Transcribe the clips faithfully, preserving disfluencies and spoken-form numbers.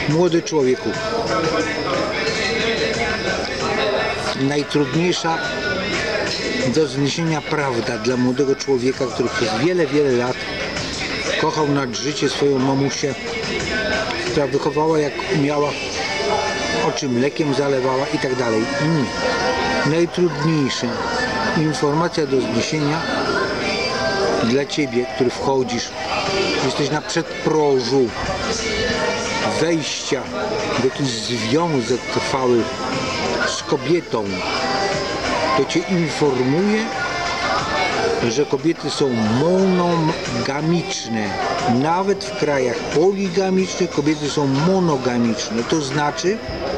Młody człowieku, najtrudniejsza do zniesienia prawda dla młodego człowieka, który przez wiele, wiele lat kochał nad życie swoją mamusię, która wychowała jak umiała, oczy mlekiem zalewała i tak dalej. Nie. Najtrudniejsza informacja do zniesienia dla ciebie, który wchodzisz, jesteś na przedprożu wejścia w jakiś związek trwały z kobietą, to cię informuje, że kobiety są monogamiczne. Nawet w krajach poligamicznych kobiety są monogamiczne. To znaczy,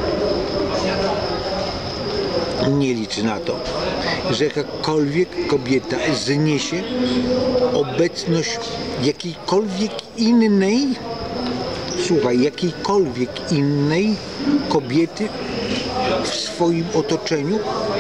nie licz na to, że jakakolwiek kobieta zniesie obecność jakiejkolwiek innej, słuchaj, jakiejkolwiek innej kobiety w swoim otoczeniu.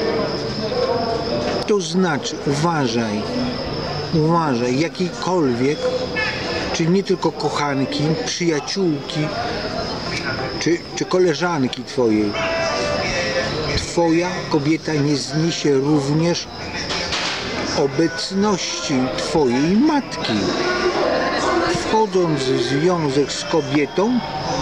To znaczy, uważaj, uważaj, jakiejkolwiek, czy nie tylko kochanki, przyjaciółki, czy, czy koleżanki twojej. Twoja kobieta nie zniesie również obecności twojej matki. Wchodząc w związek z kobietą,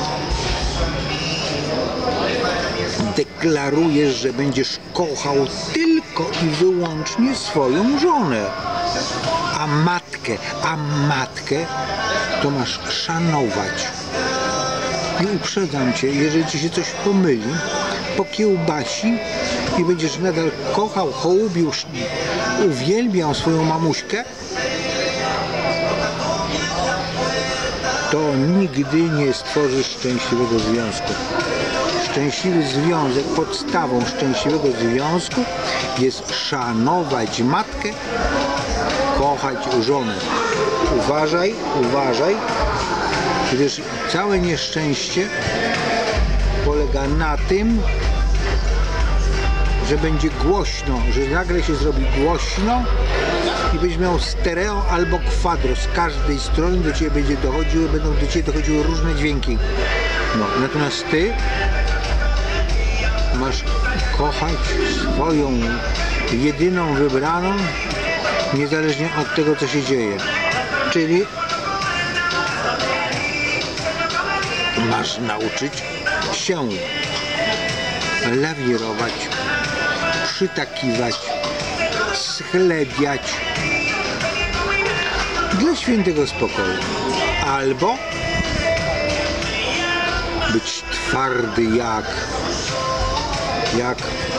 deklarujesz, że będziesz kochał tylko i wyłącznie swoją żonę. A matkę, a matkę to masz szanować. I uprzedzam cię, jeżeli ci się coś pomyli, pokiełbasi i będziesz nadal kochał, hołubił, uwielbiał swoją mamuśkę, to nigdy nie stworzysz szczęśliwego związku. Szczęśliwy związek, podstawą szczęśliwego związku jest szanować matkę, kochać żonę. Uważaj, uważaj, gdyż całe nieszczęście polega na tym, że będzie głośno, że nagle się zrobi głośno i będziesz miał stereo albo kwadro. Z każdej strony do ciebie będzie dochodziły, będą do ciebie dochodziły różne dźwięki. No, natomiast ty masz kochać swoją jedyną wybraną, niezależnie od tego, co się dzieje. Czyli masz nauczyć się lawirować, przytakiwać, schlebiać dla świętego spokoju. Albo być twardy jak jak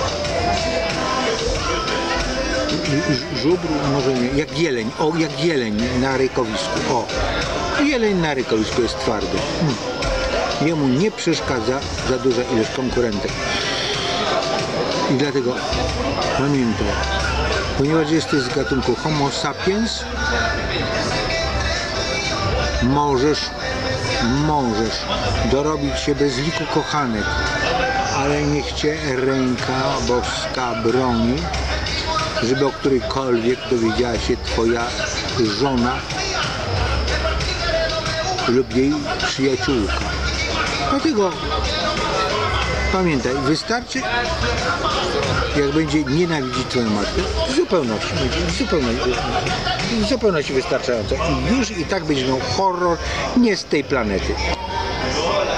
żubr, może nie, jak jeleń, o, jak jeleń na rykowisku. O, jeleń na rykowisku jest twardy. Hmm. Jemu nie przeszkadza za duża ilość konkurentek. I dlatego pamiętaj, ponieważ jesteś z gatunku Homo sapiens, możesz, możesz dorobić się bez liku kochanek, ale niech cię ręka boska broni, żeby o którejkolwiek dowiedziała się twoja żona lub jej przyjaciółka. Dlatego pamiętaj, wystarczy, jak będzie nienawidzić twoją matkę, w zupełności, w zupełności, w zupełności wystarczająco. I już i tak będziesz miał horror nie z tej planety.